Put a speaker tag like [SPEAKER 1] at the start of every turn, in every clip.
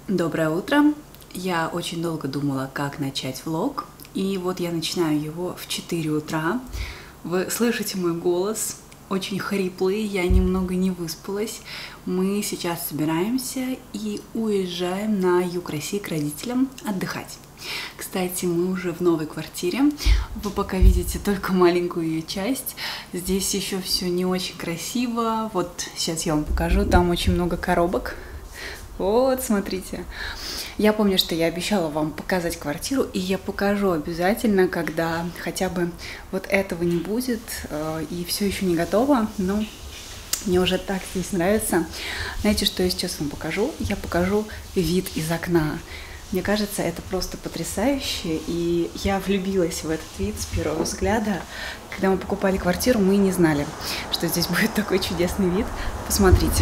[SPEAKER 1] Доброе утро! Я очень долго думала, как начать влог, и вот я начинаю его в 4 утра. Вы слышите мой голос, очень хриплый, я немного не выспалась. Мы сейчас собираемся и уезжаем на юг России к родителям отдыхать. Кстати, мы уже в новой квартире. Вы пока видите только маленькую ее часть. Здесь еще все не очень красиво. Вот сейчас я вам покажу, там очень много коробок. Вот, смотрите. Я помню, что я обещала вам показать квартиру, и я покажу обязательно, когда хотя бы вот этого не будет, и все еще не готово, но мне уже так здесь нравится. Знаете, что я сейчас вам покажу? Я покажу вид из окна. Мне кажется, это просто потрясающе, и я влюбилась в этот вид с первого взгляда. Когда мы покупали квартиру, мы не знали, что здесь будет такой чудесный вид. Посмотрите.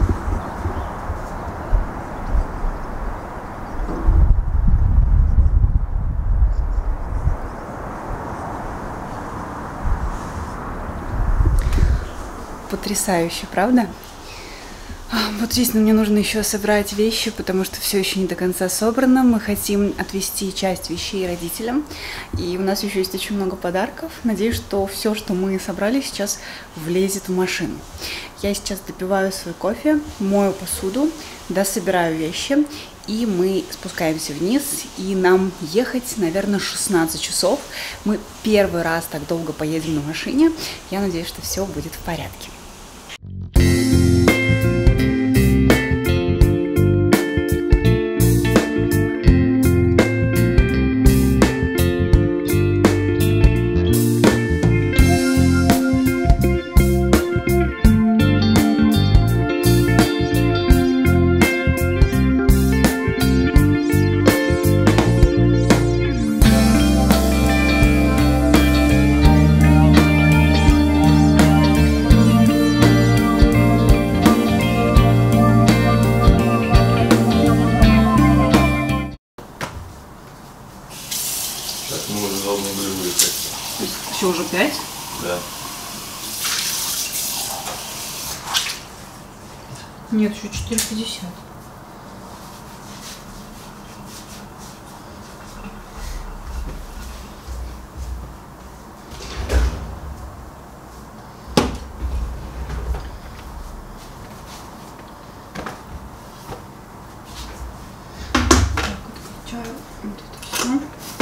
[SPEAKER 1] Потрясающе, правда? Вот здесь мне нужно еще собрать вещи, потому что все еще не до конца собрано. Мы хотим отвезти часть вещей родителям, и у нас еще есть очень много подарков. Надеюсь, что все, что мы собрали, сейчас влезет в машину. Я сейчас допиваю свой кофе, мою посуду, дособираю вещи, и мы спускаемся вниз, и нам ехать, наверное, 16 часов. Мы первый раз так долго поедем на машине. Я надеюсь, что все будет в порядке.
[SPEAKER 2] Мы уже должны были выехать.
[SPEAKER 1] Все, уже 5?
[SPEAKER 2] Да.
[SPEAKER 1] Нет, еще 4:50. Так, отключаю вот это все.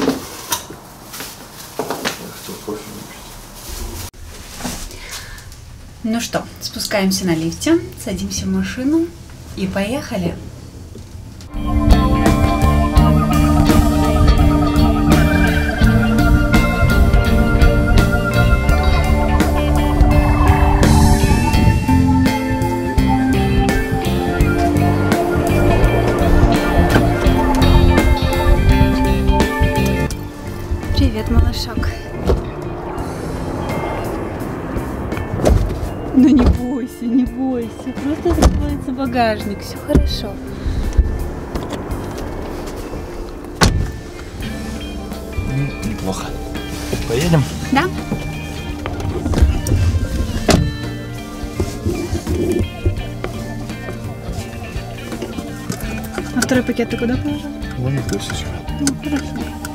[SPEAKER 1] Ну что, спускаемся на лифте, садимся в машину и поехали. Привет, малышок. Ну не бойся, просто закроется багажник, все хорошо.
[SPEAKER 2] Неплохо. Поедем?
[SPEAKER 1] Да. А второй пакет ты куда положил?
[SPEAKER 2] Вон тысяча.
[SPEAKER 1] Ну, хорошо.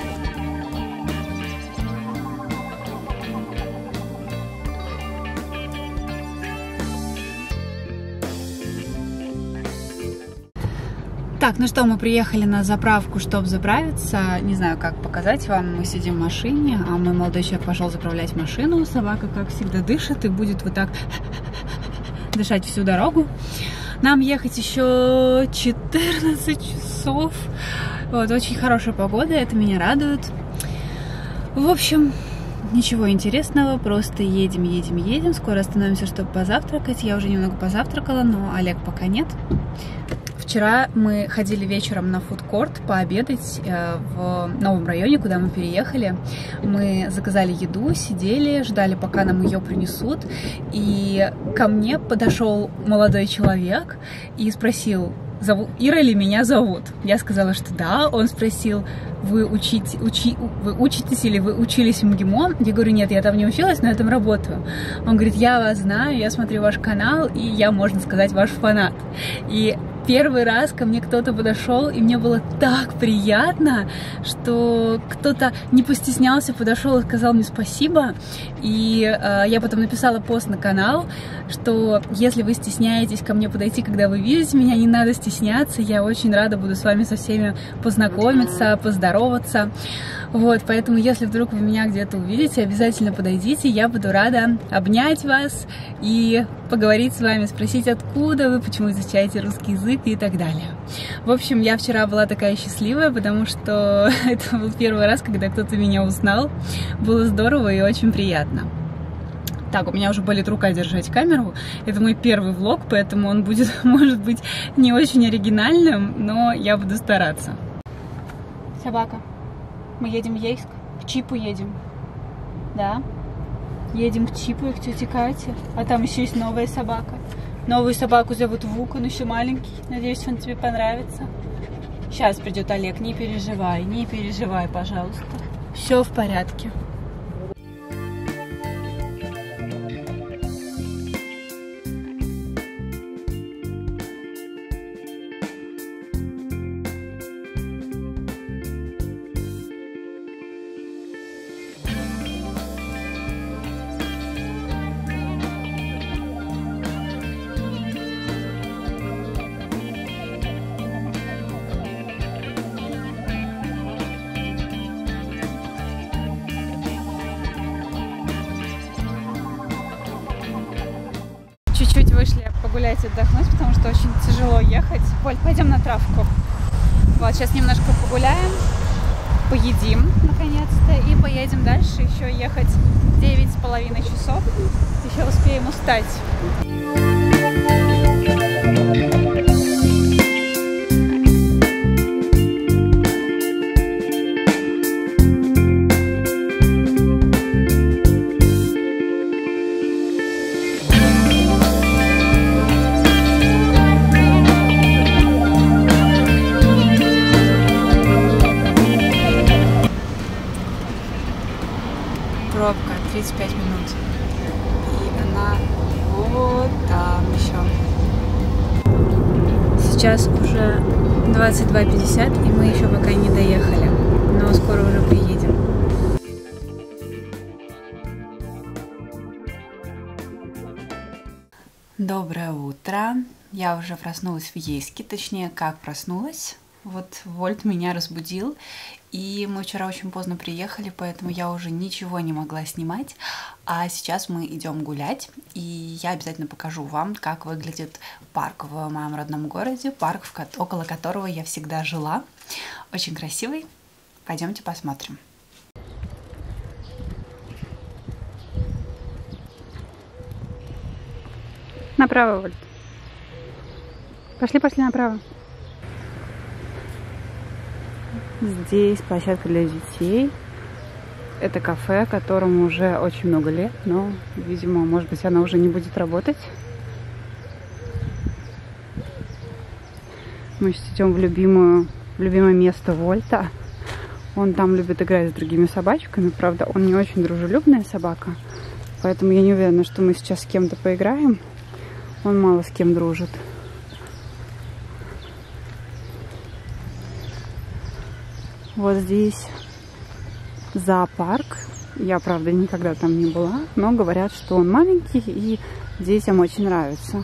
[SPEAKER 1] Так, ну что, мы приехали на заправку, чтобы заправиться. Не знаю, как показать вам. Мы сидим в машине, а мой молодой человек пошел заправлять машину. Собака, как всегда, дышит и будет вот так дышать всю дорогу. Нам ехать еще 14 часов. Вот, очень хорошая погода, это меня радует. В общем, ничего интересного, просто едем. Скоро остановимся, чтобы позавтракать. Я уже немного позавтракала, но Олег пока нет. Вчера мы ходили вечером на фудкорт пообедать в новом районе, куда мы переехали. Мы заказали еду, сидели, ждали, пока нам ее принесут. И ко мне подошел молодой человек и спросил: Ира ли меня зовут? Я сказала, что да. Он спросил: вы учитесь или вы учились в МГИМО? Я говорю: нет, я там не училась, но я там работаю. Он говорит: я вас знаю, я смотрю ваш канал, и я, можно сказать, ваш фанат. И первый раз ко мне кто-то подошел, и мне было так приятно, что кто-то не постеснялся, подошел и сказал мне спасибо. И я потом написала пост на канал, что если вы стесняетесь ко мне подойти, когда вы видите меня, не надо стесняться, я очень рада буду с вами со всеми познакомиться, поздороваться. Вот, поэтому если вдруг вы меня где-то увидите, обязательно подойдите, я буду рада обнять вас и поговорить с вами, спросить, откуда вы, почему изучаете русский язык и так далее. В общем, я вчера была такая счастливая, потому что это был первый раз, когда кто-то меня узнал. Было здорово и очень приятно. Так, у меня уже болит рука держать камеру. Это мой первый влог, поэтому он будет, может быть, не очень оригинальным, но я буду стараться. Собака. Мы едем в Ейск, к Чипу едем. Да? Едем к Чипу и к тете Кате. А там еще есть новая собака. Новую собаку зовут Вук, он еще маленький. Надеюсь, он тебе понравится. Сейчас придет Олег, не переживай, пожалуйста. Все в порядке. Чуть-чуть вышли погулять, отдохнуть, потому что очень тяжело ехать. Воль, пойдем на травку. Вот, сейчас немножко погуляем, поедим, наконец-то, и поедем дальше. Еще ехать 9,5 часов. Еще успеем устать. Пробка 35 минут. И она вот там еще. Сейчас уже 22:50, и мы еще пока не доехали. Но скоро уже приедем. Доброе утро. Я уже проснулась в Ейске, точнее, как проснулась. Вот Вольт меня разбудил, и мы вчера очень поздно приехали, поэтому я уже ничего не могла снимать. А сейчас мы идем гулять, и я обязательно покажу вам, как выглядит парк в моем родном городе, парк, около которого я всегда жила. Очень красивый. Пойдемте посмотрим. Направо, Вольт. Пошли направо. Здесь площадка для детей. Это кафе, которому уже очень много лет, но, видимо, может быть, оно уже не будет работать. Мы сейчас идем в любимое место Вольта. Он там любит играть с другими собачками. Правда, он не очень дружелюбная собака, поэтому я не уверена, что мы сейчас с кем-то поиграем. Он мало с кем дружит. Вот здесь зоопарк. Я, правда, никогда там не была, но говорят, что он маленький и детям очень нравится.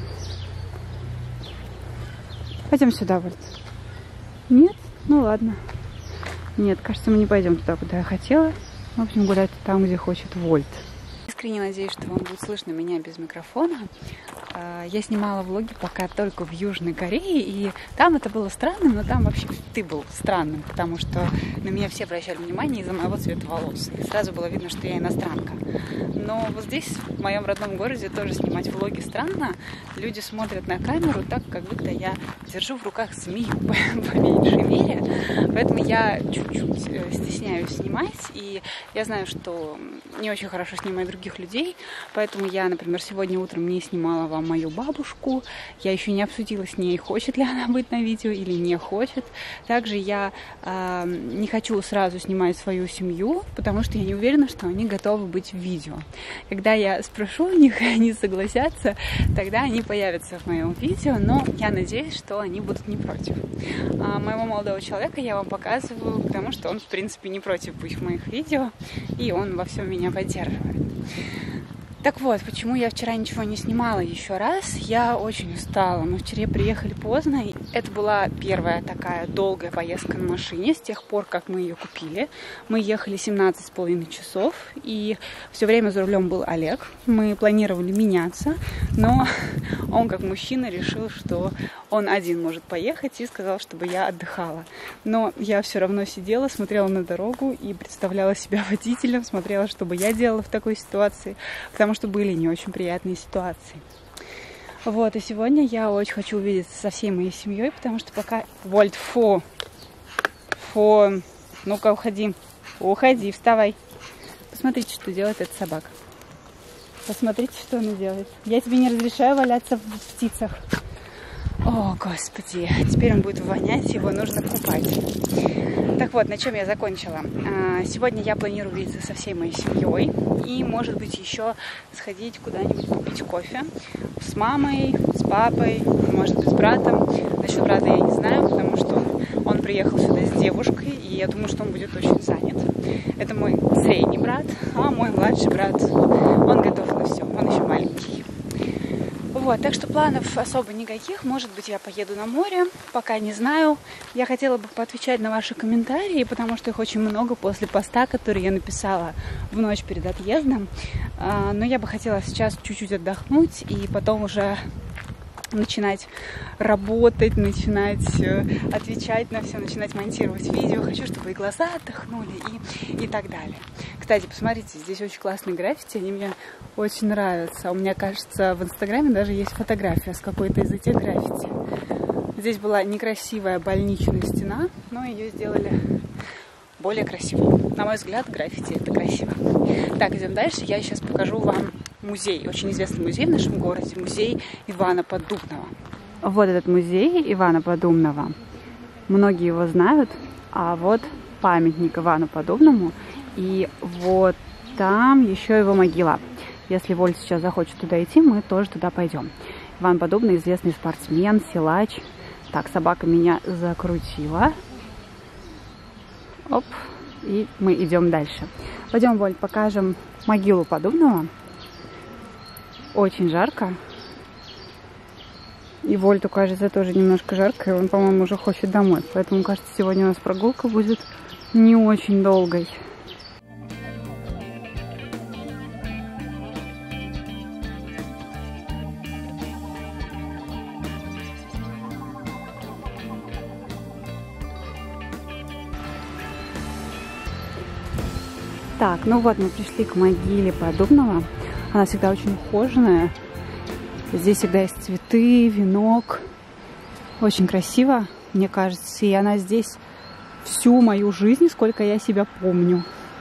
[SPEAKER 1] Пойдем сюда, Вольт. Нет? Ну ладно. Нет, кажется, мы не пойдем туда, куда я хотела. В общем, гулять там, где хочет Вольт. Искренне надеюсь, что вам будет слышно меня без микрофона. Я снимала влоги пока только в Южной Корее, и там это было странным, но там вообще ты был странным, потому что на меня все обращали внимание из-за моего цвета волос. И сразу было видно, что я иностранка. Но вот здесь, в моем родном городе, тоже снимать влоги странно. Люди смотрят на камеру так, как будто я держу в руках змею, по меньшей мере. Поэтому я чуть-чуть стесняюсь снимать, и я знаю, что не очень хорошо снимать других людей, поэтому я, например, сегодня утром не снимала вам мою бабушку. Я еще не обсудила с ней, хочет ли она быть на видео или не хочет. Также я не хочу сразу снимать свою семью, потому что я не уверена, что они готовы быть в видео. Когда я спрошу у них, и они согласятся, тогда они появятся в моем видео, но я надеюсь, что они будут не против. Моего молодого человека я вам показываю, потому что он, в принципе, не против быть в моих видео, и он во всем меня поддерживает. Так вот, почему я вчера ничего не снимала еще раз? Я очень устала. Мы вчера приехали поздно. Это была первая такая долгая поездка на машине с тех пор, как мы ее купили. Мы ехали 17,5 часов, и все время за рулем был Олег. Мы планировали меняться, но он, как мужчина, решил, что он один может поехать, и сказал, чтобы я отдыхала. Но я все равно сидела, смотрела на дорогу и представляла себя водителем, смотрела, что бы я делала в такой ситуации, потому что были не очень приятные ситуации. Вот, и сегодня я очень хочу увидеться со всей моей семьей, потому что пока... Вольт, фу! Фу! Ну-ка, уходи. Уходи, вставай. Посмотрите, что делает эта собака. Посмотрите, что она делает. Я тебе не разрешаю валяться в птицах. О, Господи, теперь он будет вонять, его нужно купать. Так вот, на чем я закончила. Сегодня я планирую увидеться со всей моей семьей и, может быть, еще сходить куда-нибудь купить кофе с мамой, с папой, может быть, с братом. Насчет брата я не знаю, потому что он приехал сюда с девушкой, и я думаю, что он будет очень занят. Это мой средний брат, а мой младший брат, он готов на все, он еще маленький. Вот, так что планов особо никаких. Может быть, я поеду на море, пока не знаю. Я хотела бы поотвечать на ваши комментарии, потому что их очень много после поста, который я написала в ночь перед отъездом. Но я бы хотела сейчас чуть-чуть отдохнуть и потом уже начинать работать, начинать отвечать на все, начинать монтировать видео. Хочу, чтобы и глаза отдохнули, и так далее. Кстати, посмотрите, здесь очень классные граффити, они мне очень нравятся. У меня, кажется, в Инстаграме даже есть фотография с какой-то из этих граффити. Здесь была некрасивая больничная стена, но ее сделали более красивой. На мой взгляд, граффити — это красиво. Так, идем дальше. Я сейчас покажу вам музей, очень известный музей в нашем городе, музей Ивана Поддубного. Вот этот музей Ивана Поддубного. Многие его знают, а вот памятник Ивану Поддубному, и вот там еще его могила. Если Вольт сейчас захочет туда идти, мы тоже туда пойдем. Иван Поддубный — известный спортсмен, силач. Так, собака меня закрутила. Оп, и мы идем дальше. Пойдем, Вольт, покажем могилу Поддубного. Очень жарко. И Вольту, кажется, тоже немножко жарко, и он, по-моему, уже хочет домой. Поэтому, кажется, сегодня у нас прогулка будет не очень долгой. Так, ну вот мы пришли к могиле Поддубного. Она всегда очень ухоженная. Здесь всегда есть цветы, венок. Очень красиво, мне кажется. И она здесь всю мою жизнь, сколько я себя помню.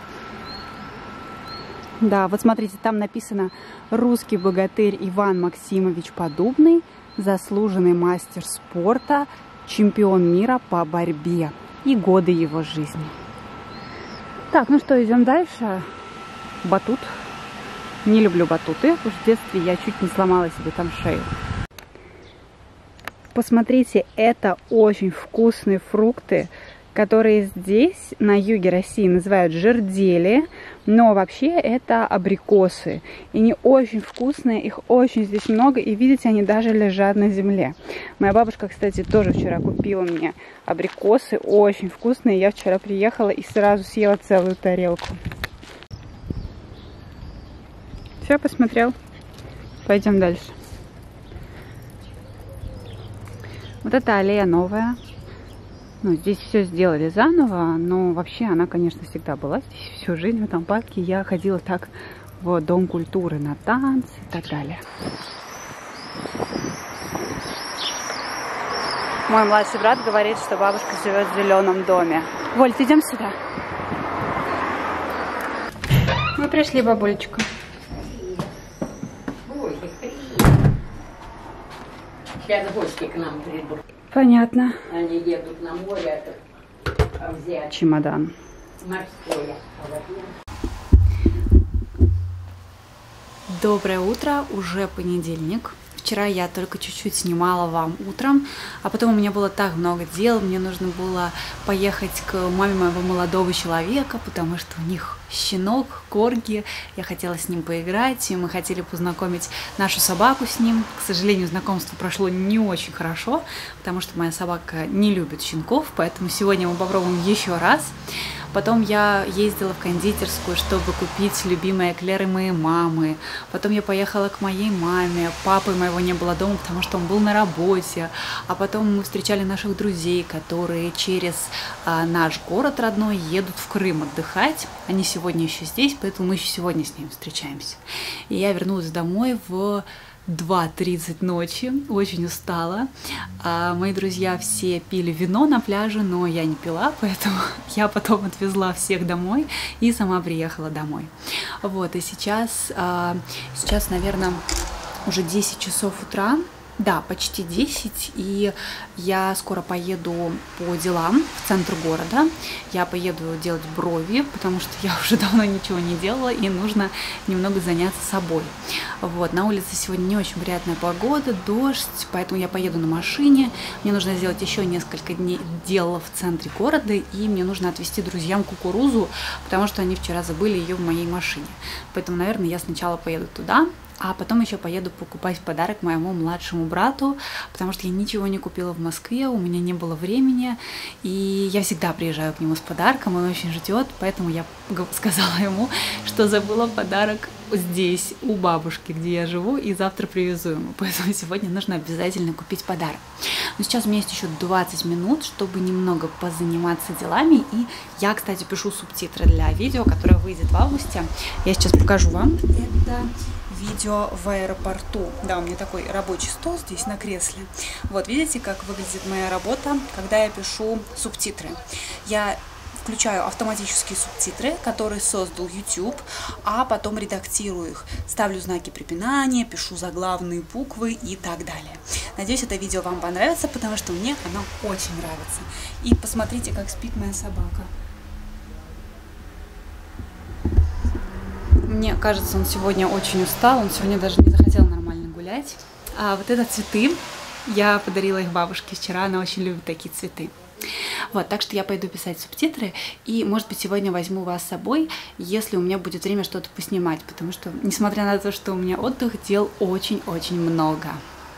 [SPEAKER 1] Да, вот смотрите, там написано: русский богатырь Иван Максимович Поддубный, заслуженный мастер спорта, чемпион мира по борьбе, и годы его жизни. Так, ну что, идем дальше. Батут. Не люблю батуты, потому что в детстве я чуть не сломала себе там шею. Посмотрите, это очень вкусные фрукты, которые здесь, на юге России, называют жердели, но вообще это абрикосы. И они очень вкусные, их очень здесь много, и видите, они даже лежат на земле. Моя бабушка, кстати, тоже вчера купила мне абрикосы, очень вкусные. Я вчера приехала и сразу съела целую тарелку. Все, посмотрел. Пойдем дальше. Вот эта аллея новая. Ну, здесь все сделали заново, но вообще она, конечно, всегда была здесь всю жизнь, в этом парке. Я ходила так в Дом культуры на танцы и так далее. Мой младший брат говорит, что бабушка живет в зеленом доме. Вольт, идем сюда. Мы пришли, бабулечка.
[SPEAKER 3] Сейчас гости к нам придут.
[SPEAKER 1] Понятно.
[SPEAKER 3] Они едут на море взять
[SPEAKER 1] Чемодан.
[SPEAKER 3] морское.
[SPEAKER 1] Доброе утро, уже понедельник. Вчера я только чуть-чуть снимала вам утром, а потом у меня было так много дел, мне нужно было поехать к маме моего молодого человека, потому что у них щенок, корги, я хотела с ним поиграть, и мы хотели познакомить нашу собаку с ним. К сожалению, знакомство прошло не очень хорошо, потому что моя собака не любит щенков, поэтому сегодня мы попробуем еще раз. Потом я ездила в кондитерскую, чтобы купить любимые эклеры моей мамы. Потом я поехала к моей маме. Папы моего не было дома, потому что он был на работе. А потом мы встречали наших друзей, которые через наш город родной едут в Крым отдыхать. Они сегодня еще здесь, поэтому мы еще сегодня с ними встречаемся. И я вернулась домой в 2:30 ночи, очень устала. Мои друзья все пили вино на пляже, но я не пила, поэтому я потом отвезла всех домой и сама приехала домой. Вот, и сейчас, наверное, уже 10 часов утра. Да, почти 10, и я скоро поеду по делам в центр города. Я поеду делать брови, потому что я уже давно ничего не делала, и нужно немного заняться собой. Вот, на улице сегодня не очень приятная погода, дождь, поэтому я поеду на машине. Мне нужно сделать еще несколько дел в центре города, и мне нужно отвезти друзьям кукурузу, потому что они вчера забыли ее в моей машине. Поэтому, наверное, я сначала поеду туда, а потом еще поеду покупать подарок моему младшему брату, потому что я ничего не купила в Москве, у меня не было времени, и я всегда приезжаю к нему с подарком, он очень ждет, поэтому я сказала ему, что забыла подарок здесь, у бабушки, где я живу, и завтра привезу ему, поэтому сегодня нужно обязательно купить подарок. Но сейчас у меня есть еще 20 минут, чтобы немного позаниматься делами, и я, кстати, пишу субтитры для видео, которое выйдет в августе. Я сейчас покажу вам. Это видео в аэропорту. Да, у меня такой рабочий стол здесь на кресле. Вот, видите, как выглядит моя работа, когда я пишу субтитры. Я включаю автоматические субтитры, которые создал YouTube, а потом редактирую их. Ставлю знаки препинания, пишу заглавные буквы и так далее. Надеюсь, это видео вам понравится, потому что мне оно очень нравится. И посмотрите, как спит моя собака. Мне кажется, он сегодня очень устал, он сегодня даже не захотел нормально гулять. А вот это цветы, я подарила их бабушке вчера, она очень любит такие цветы. Вот, так что я пойду писать субтитры, и, может быть, сегодня возьму вас с собой, если у меня будет время что-то поснимать, потому что, несмотря на то, что у меня отдых, дел очень-очень много.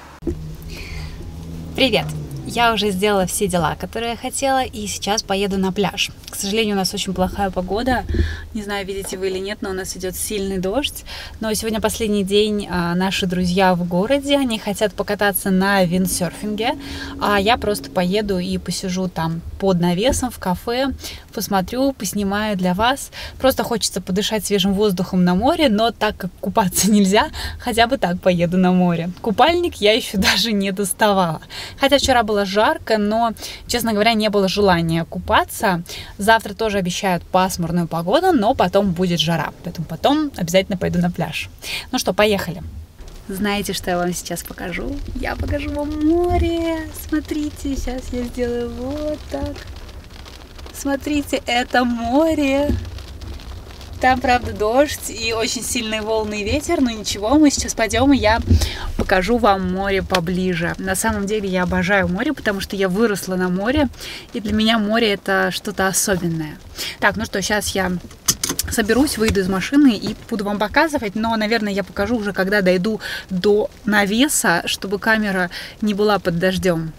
[SPEAKER 1] Привет! Я уже сделала все дела, которые я хотела, и сейчас поеду на пляж. К сожалению, у нас очень плохая погода. Не знаю, видите вы или нет, но у нас идет сильный дождь. Но сегодня последний день наши друзья в городе. Они хотят покататься на виндсерфинге. А я просто поеду и посижу там под навесом в кафе, посмотрю, поснимаю для вас. Просто хочется подышать свежим воздухом на море, но так как купаться нельзя, хотя бы так поеду на море. Купальник я еще даже не доставала. Хотя вчера было жарко, но, честно говоря, не было желания купаться. Завтра тоже обещают пасмурную погоду, но потом будет жара. Поэтому потом обязательно пойду на пляж. Ну что, поехали. Знаете, что я вам сейчас покажу? Я покажу вам море. Смотрите, сейчас я сделаю вот так. Смотрите, это море. Там, правда, дождь и очень сильные волны и ветер, но ничего, мы сейчас пойдем, и я покажу вам море поближе. На самом деле я обожаю море, потому что я выросла на море, и для меня море это что-то особенное. Так, ну что, сейчас я соберусь, выйду из машины и буду вам показывать, но, наверное, я покажу уже, когда дойду до навеса, чтобы камера не была под дождем.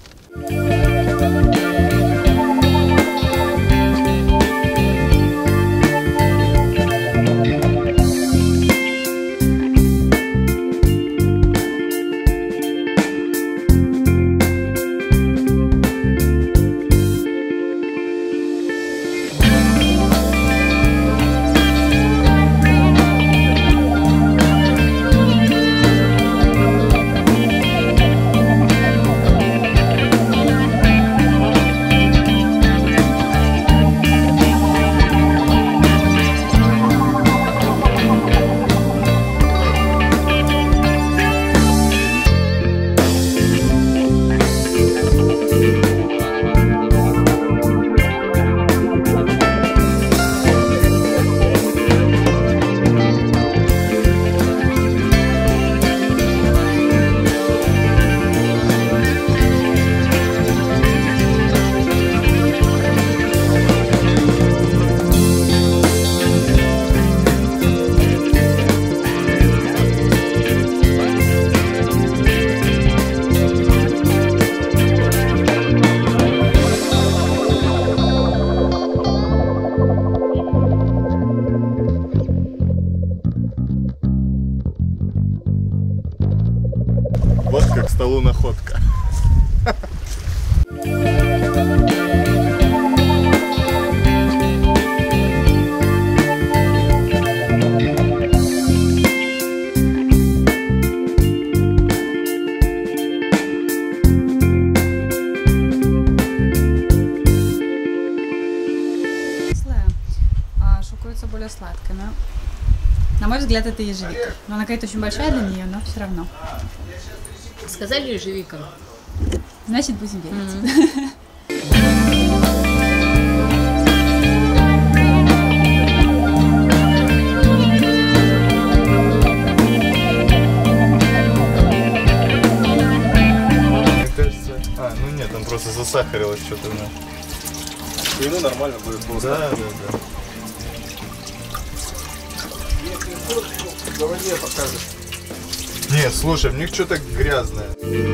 [SPEAKER 4] к столу находка.
[SPEAKER 1] Шокуется более сладкой, но на мой взгляд это ежевика. Но она какая-то очень большая для нее, но все равно.
[SPEAKER 5] Сказали ежевика.
[SPEAKER 1] Значит, будем верить.
[SPEAKER 4] Мне кажется... ну нет, он просто засахарилось что-то.
[SPEAKER 2] Ему нормально будет просто.
[SPEAKER 4] Да, да, да.
[SPEAKER 2] В воде покажешь.
[SPEAKER 4] Нет, слушай, в них что-то грязное.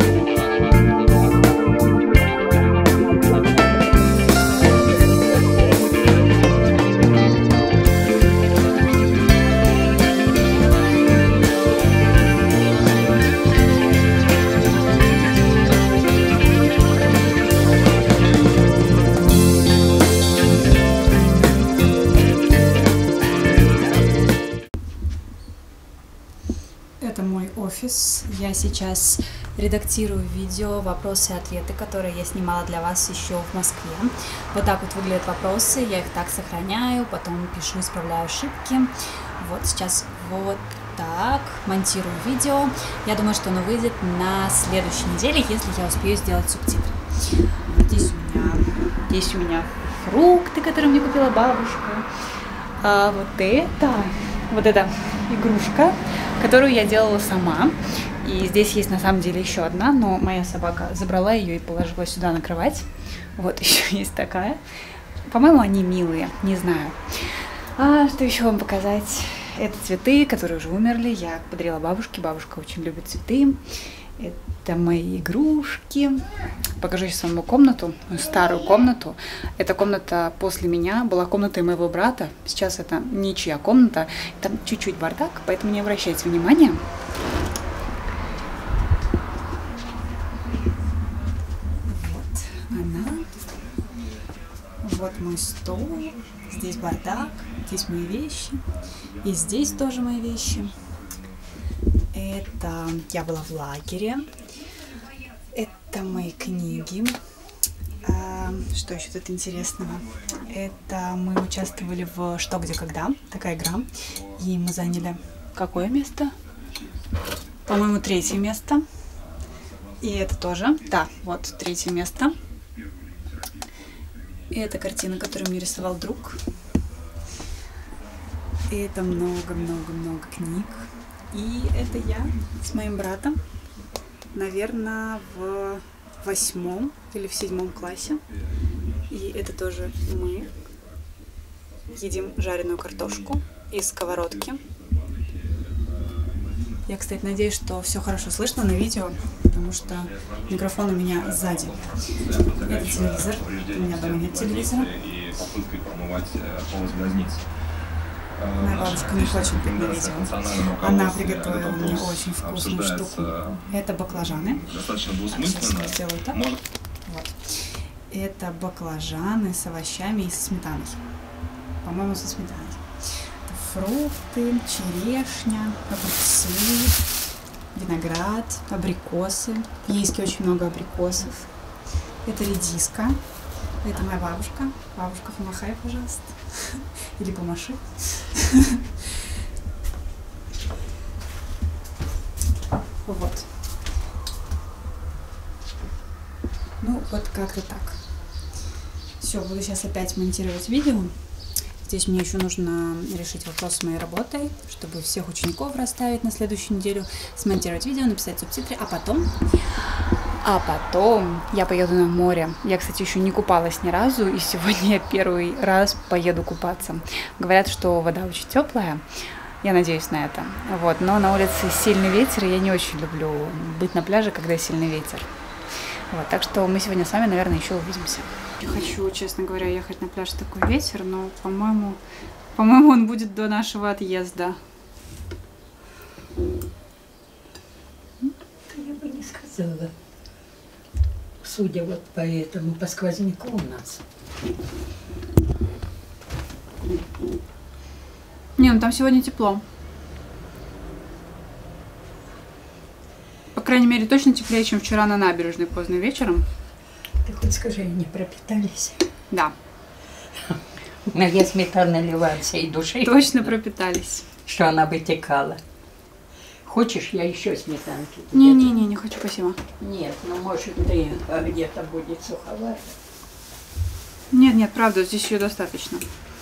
[SPEAKER 1] Это мой офис. Я сейчас редактирую видео, вопросы и ответы, которые я снимала для вас еще в Москве. Вот так вот выглядят вопросы, я их так сохраняю, потом пишу, исправляю ошибки. Вот сейчас вот так монтирую видео. Я думаю, что оно выйдет на следующей неделе, если я успею сделать субтитры. Здесь у меня фрукты, которые мне купила бабушка. А вот эта игрушка, которую я делала сама. И здесь есть на самом деле еще одна, но моя собака забрала ее и положила сюда на кровать. Вот еще есть такая. По-моему, они милые, не знаю. А что еще вам показать? Это цветы, которые уже умерли. Я подарила бабушке. Бабушка очень любит цветы. Это мои игрушки. Покажу сейчас вам комнату, старую комнату. Эта комната после меня была комнатой моего брата. Сейчас это ничья комната. Там чуть-чуть бардак, поэтому не обращайте внимания. Вот она. Вот мой стол. Здесь бардак. Здесь мои вещи. И здесь тоже мои вещи. Это я была в лагере. Это мои книги. Что еще тут интересного? Это мы участвовали в «Что, где, когда». Такая игра. И мы заняли какое место? По-моему, 3-е место. И это тоже. Да, вот 3-е место. И это картина, которую мне рисовал друг. И это много-много-много книг. И это я с моим братом, наверное, в 8 или в 7 классе. И это тоже мы едим жареную картошку из сковородки. Я, кстати, надеюсь, что все хорошо слышно на видео, потому что микрофон у меня сзади. Это телевизор. У меня дома нет телевизора. Моя бабушка не хочет быть на видео. Она приготовила мне очень вкусную штуку. Это баклажаны. Сейчас я сделаю так. Вот. Это баклажаны с овощами и со сметаной. По-моему, со сметаной. Это фрукты, черешня, огурцы, виноград, абрикосы. В Ейске очень много абрикосов. Это редиска. Это моя бабушка. Бабушка, помахай, пожалуйста. Или помаши. Вот. Ну, вот как-то так. Все, буду сейчас опять монтировать видео. Здесь мне еще нужно решить вопрос с моей работой, чтобы всех учеников расставить на следующую неделю, смонтировать видео, написать субтитры, а потом я поеду на море. Я, кстати, еще не купалась ни разу, и сегодня я первый раз поеду купаться. Говорят, что вода очень теплая, я надеюсь на это. Вот, но на улице сильный ветер, и я не очень люблю быть на пляже, когда сильный ветер. Вот, так что мы сегодня с вами, наверное, еще увидимся. Я хочу, честно говоря, ехать на пляж в такой ветер, но, по-моему, он будет до нашего отъезда.
[SPEAKER 5] Я бы не сказала.
[SPEAKER 6] сделала. Судя вот по этому, по сквозняку у нас.
[SPEAKER 1] Не, ну там сегодня тепло. По крайней мере, точно теплее, чем вчера на набережной поздно вечером.
[SPEAKER 6] Ты хоть скажи, они пропитались?
[SPEAKER 1] Да,
[SPEAKER 6] Но я сметану наливаю от всей души,
[SPEAKER 1] точно пропитались.
[SPEAKER 6] что она вытекала. Хочешь, я еще сметанки?
[SPEAKER 1] Не-не-не, не хочу, спасибо.
[SPEAKER 6] Нет, ну может ты где-то будет суховато.
[SPEAKER 1] Нет, правда, здесь ее достаточно.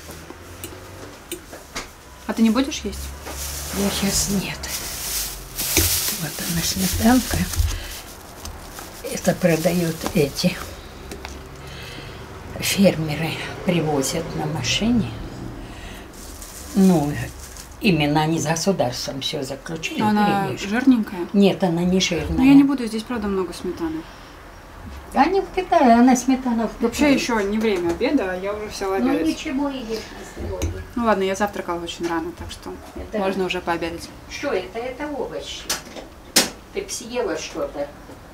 [SPEAKER 1] А ты не будешь есть?
[SPEAKER 6] Я сейчас нет. Вот она сметанка. Это продают эти фермеры, привозят на машине. Ну, именно они с государством все заключили.
[SPEAKER 1] Но она
[SPEAKER 6] привезли.
[SPEAKER 1] жирненькая.
[SPEAKER 6] Нет, она не жирная.
[SPEAKER 1] Но я не буду, здесь правда много сметаны.
[SPEAKER 6] Они впитали, она сметана впитала.
[SPEAKER 1] Вообще еще не время обеда, а я уже взяла
[SPEAKER 6] Ну
[SPEAKER 1] обедать.
[SPEAKER 6] ничего, едешь на сегодня.
[SPEAKER 1] Ну ладно, я завтракала очень рано, так что
[SPEAKER 6] Это-
[SPEAKER 1] можно уже пообедать.
[SPEAKER 6] Что это? Это овощи. Ты б съела что-то.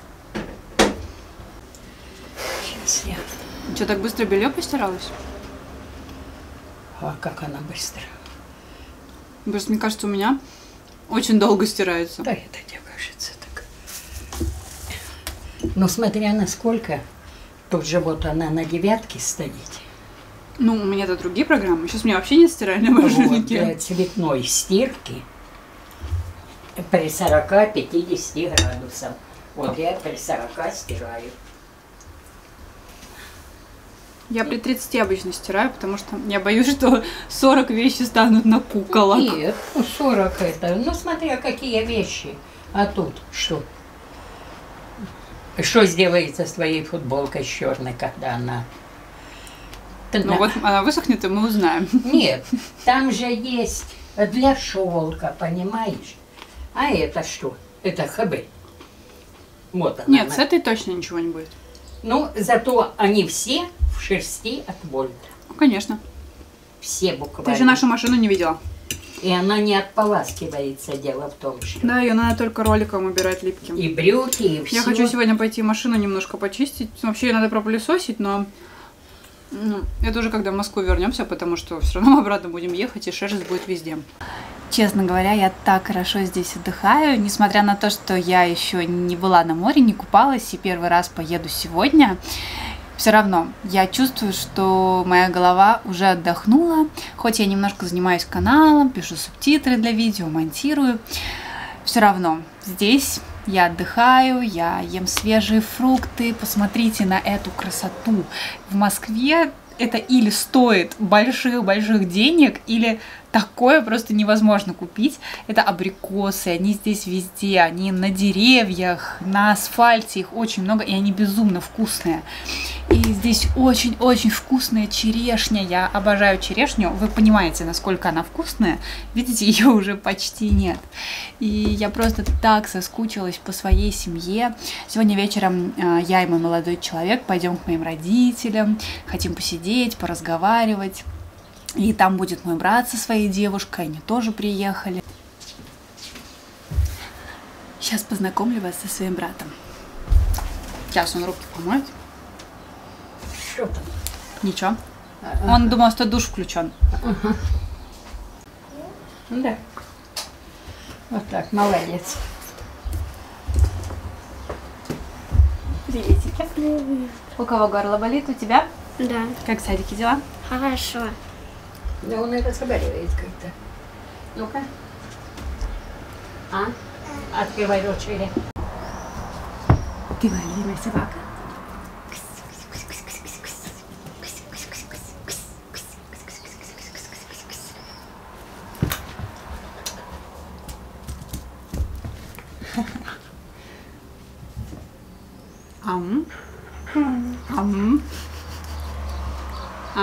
[SPEAKER 6] Сейчас я...
[SPEAKER 1] Что, так быстро белье постиралось?
[SPEAKER 6] А как она быстро?
[SPEAKER 1] Просто мне кажется, у меня очень долго стирается.
[SPEAKER 6] Да, это тебе кажется так. Ну, смотря насколько, тут же вот она на 9 стоит.
[SPEAKER 1] Ну, у меня-то другие программы. Сейчас у меня вообще нет стиральной
[SPEAKER 6] Вот,
[SPEAKER 1] машинки.
[SPEAKER 6] для цветной стирки при 40-50 градусах. Вот я при 40 стираю.
[SPEAKER 1] Я при 30 обычно стираю, потому что я боюсь, что 40 вещи станут на куколок.
[SPEAKER 6] Нет, ну 40 это, ну смотря какие вещи. А тут что? Что сделается с твоей футболкой черной, когда она...
[SPEAKER 1] Ну вот она высохнет, и мы узнаем.
[SPEAKER 6] Нет, там же есть для шелка, понимаешь? А это что? Это ХБ. Вот она.
[SPEAKER 1] Нет, с этой точно ничего не будет.
[SPEAKER 6] Ну, зато они все в шерсти от Вольта.
[SPEAKER 1] Ну, конечно.
[SPEAKER 6] Все
[SPEAKER 1] Ты
[SPEAKER 6] буквально.
[SPEAKER 1] же нашу машину не видела.
[SPEAKER 6] И она не отполаскивается, дело в том, что...
[SPEAKER 1] Да, ее надо только роликом убирать липким.
[SPEAKER 6] И брюки, и все.
[SPEAKER 1] Я хочу сегодня пойти машину немножко почистить. Вообще ее надо пропылесосить, но это уже когда в Москву вернемся, потому что все равно мы обратно будем ехать, и шерсть будет везде. Честно говоря, я так хорошо здесь отдыхаю, несмотря на то, что я еще не была на море, не купалась и первый раз поеду сегодня. Все равно я чувствую, что моя голова уже отдохнула, хоть я немножко занимаюсь каналом, пишу субтитры для видео, монтирую. Все равно здесь я отдыхаю, я ем свежие фрукты. Посмотрите на эту красоту. В Москве это или стоит больших-больших денег, или такое просто невозможно купить. Это абрикосы, они здесь везде, они на деревьях, на асфальте, их очень много, и они безумно вкусные. И здесь очень-очень вкусная черешня, я обожаю черешню, вы понимаете, насколько она вкусная, видите, ее уже почти нет. И я просто так соскучилась по своей семье. Сегодня вечером я и мой молодой человек пойдем к моим родителям, хотим посидеть, поразговаривать. И там будет мой брат со своей девушкой, они тоже приехали. Сейчас познакомлю вас со своим братом. Сейчас он руки помоет.
[SPEAKER 6] Что там?
[SPEAKER 1] Ничего. Он думал, что душ включен.
[SPEAKER 6] Да. Вот так, молодец.
[SPEAKER 1] Приветики. У кого горло болит? У тебя?
[SPEAKER 7] Да,
[SPEAKER 1] Как в садике дела?
[SPEAKER 7] хорошо.
[SPEAKER 6] Да он и разговаривает как-то. Ну-ка. А? Открывай рот шире.
[SPEAKER 1] Ты моя любимая собака. Ам. Ам.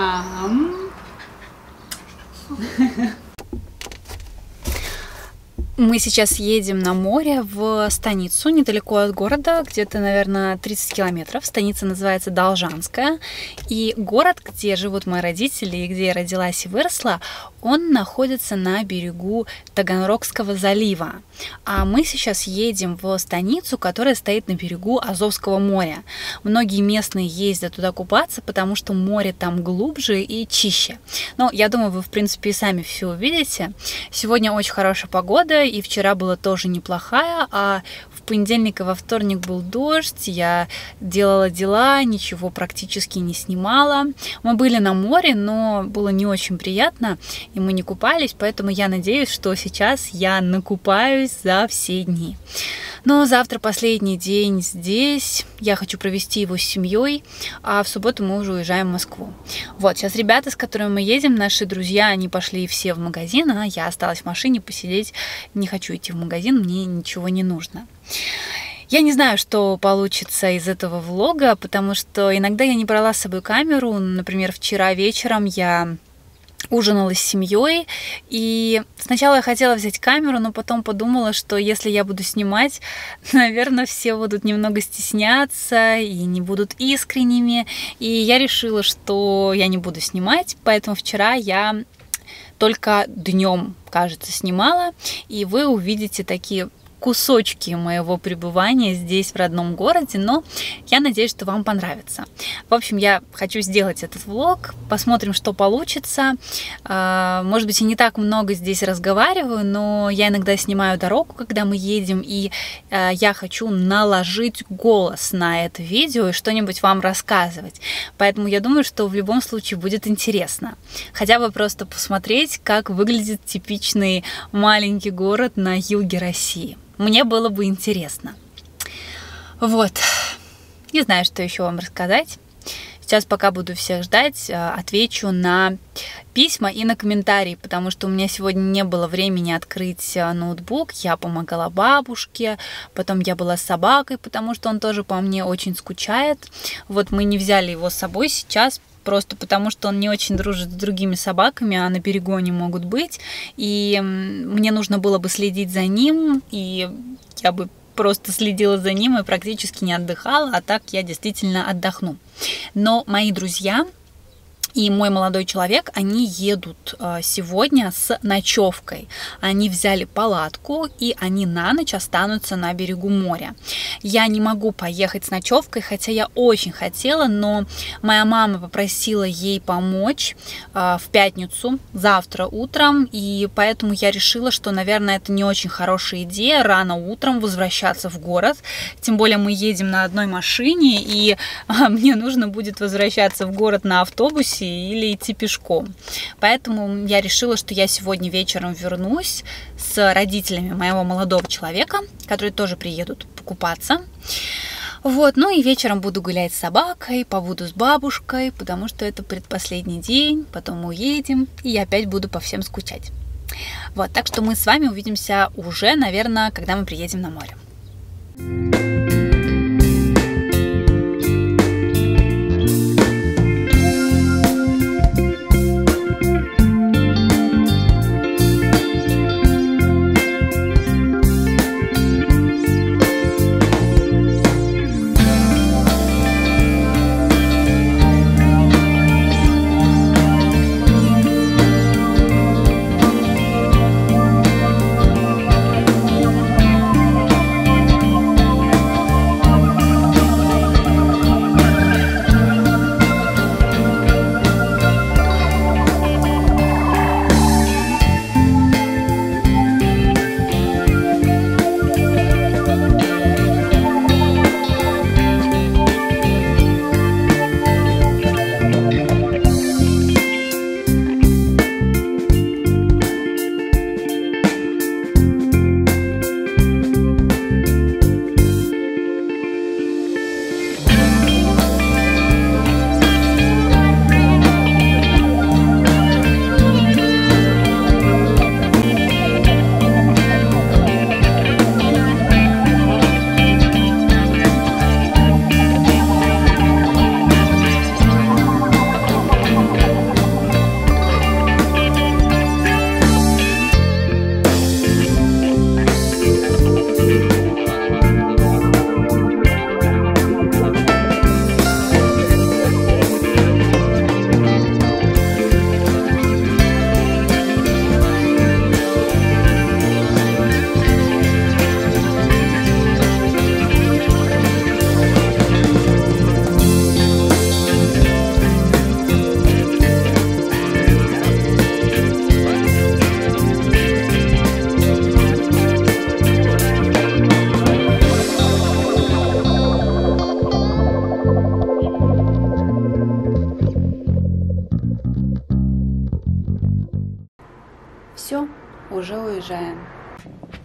[SPEAKER 1] Ам. Мы сейчас едем на море в станицу, недалеко от города, где-то, наверное, 30 километров. Станица называется Должанская. И город, где живут мои родители и где я родилась и выросла, он находится на берегу Таганрогского залива. А мы сейчас едем в станицу, которая стоит на берегу Азовского моря. Многие местные ездят туда купаться, потому что море там глубже и чище. Но я думаю, вы, в принципе, и сами все увидите. Сегодня очень хорошая погода, и вчера была тоже неплохая, а в понедельник и во вторник был дождь, я делала дела, ничего практически не снимала. Мы были на море, но было не очень приятно, и мы не купались, поэтому я надеюсь, что сейчас я накупаюсь за все дни. Но завтра последний день здесь, я хочу провести его с семьей, а в субботу мы уже уезжаем в Москву. Вот, сейчас ребята, с которыми мы едем, наши друзья, они пошли все в магазин, а я осталась в машине посидеть, не хочу идти в магазин, мне ничего не нужно. Я не знаю, что получится из этого влога, потому что иногда я не брала с собой камеру, например, вчера вечером я ужинала с семьей, и сначала я хотела взять камеру, но потом подумала, что если я буду снимать, наверное, все будут немного стесняться и не будут искренними, и я решила, что я не буду снимать, поэтому вчера я только днем, кажется, снимала, и вы увидите такие кусочки моего пребывания здесь, в родном городе, но я надеюсь, что вам понравится. В общем, я хочу сделать этот влог, посмотрим, что получится. Может быть, я не так много здесь разговариваю, но я иногда снимаю дорогу, когда мы едем, и я хочу наложить голос на это видео и что-нибудь вам рассказывать. Поэтому я думаю, что в любом случае будет интересно. Хотя бы просто посмотреть, как выглядит типичный маленький город на юге России. Мне было бы интересно. Вот. Не знаю, что еще вам рассказать. Сейчас, пока буду всех ждать, отвечу на письма и на комментарии, потому что у меня сегодня не было времени открыть ноутбук. Я помогала бабушке, потом я была с собакой, потому что он тоже по мне очень скучает. Вот мы не взяли его с собой сейчас, просто потому что он не очень дружит с другими собаками, а на берегу они могут быть. И мне нужно было бы следить за ним, и я бы просто следила за ним и практически не отдыхала, а так я действительно отдохну. Но мои друзья и мой молодой человек, они едут сегодня с ночевкой. Они взяли палатку, и они на ночь останутся на берегу моря. Я не могу поехать с ночевкой, хотя я очень хотела, но моя мама попросила ей помочь в пятницу, завтра утром, и поэтому я решила, что, наверное, это не очень хорошая идея рано утром возвращаться в город. Тем более мы едем на одной машине, и мне нужно будет возвращаться в город на автобусе или идти пешком. Поэтому я решила, что я сегодня вечером вернусь с родителями моего молодого человека, которые тоже приедут покупаться. Вот, ну и вечером буду гулять с собакой, побуду с бабушкой, потому что это предпоследний день, потом мы уедем, и я опять буду по всем скучать. Вот, так что мы с вами увидимся уже, наверное, когда мы приедем на море.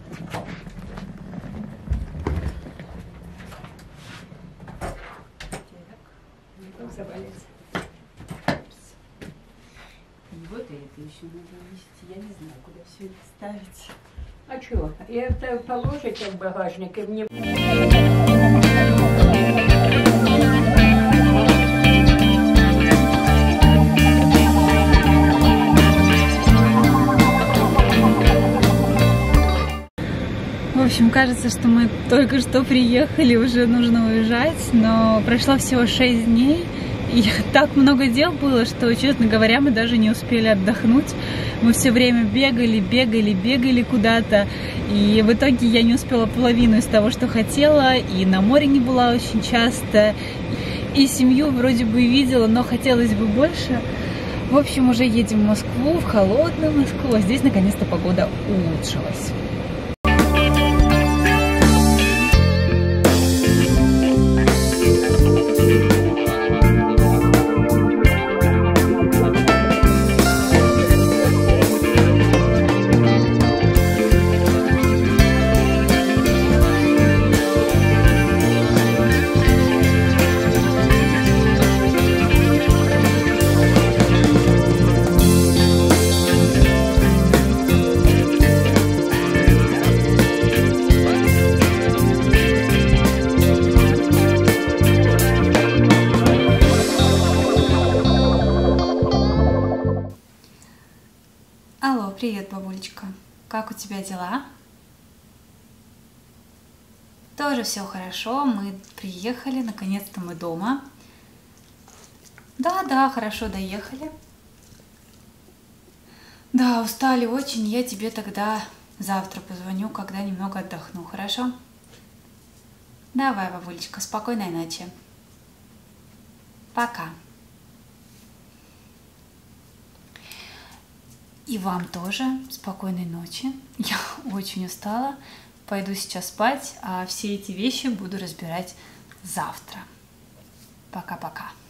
[SPEAKER 1] И вот это еще надо нести. Я не знаю, куда все это ставить.
[SPEAKER 6] А чего? Это положите в багажник и мне...
[SPEAKER 1] В общем, кажется, что мы только что приехали, уже нужно уезжать, но прошло всего 6 дней, и так много дел было, что, честно говоря, мы даже не успели отдохнуть. Мы все время бегали куда-то, и в итоге я не успела половину из того, что хотела, и на море не была очень часто, и семью вроде бы видела, но хотелось бы больше. В общем, уже едем в Москву, в холодную Москву, а здесь наконец-то погода улучшилась. Алло, привет, бабулечка. Как у тебя дела? Тоже все хорошо, мы приехали, наконец-то мы дома. Да, хорошо доехали. Да, устали очень, я тебе тогда завтра позвоню, когда немного отдохну, хорошо? Давай, бабулечка, спокойной ночи. Пока. И вам тоже спокойной ночи. Я очень устала. Пойду сейчас спать, а все эти вещи буду разбирать завтра. Пока-пока.